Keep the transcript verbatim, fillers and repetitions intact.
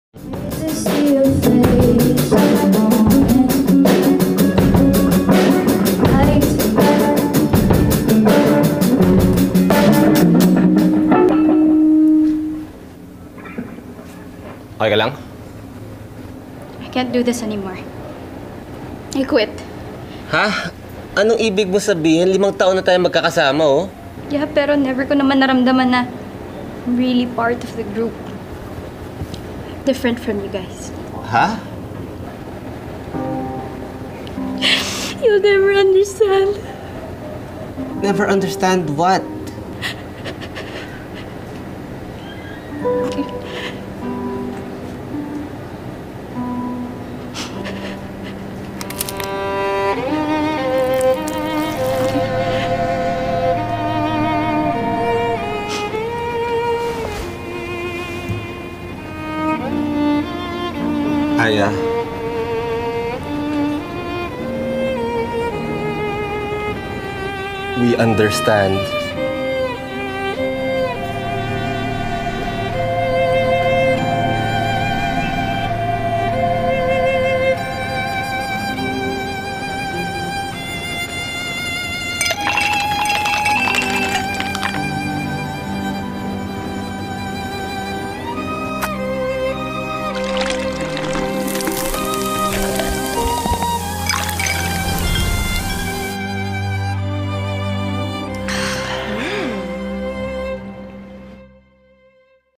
Okay ka lang? I can't do this anymore. I quit. Ha? Anong ibig mo sabihin? Limang taon na tayo magkakasama, oh. Yeah, pero never ko naman naramdaman na I'm really part of the group. Different from you guys. Ha? You'll never understand. Never understand what? Aya. We understand.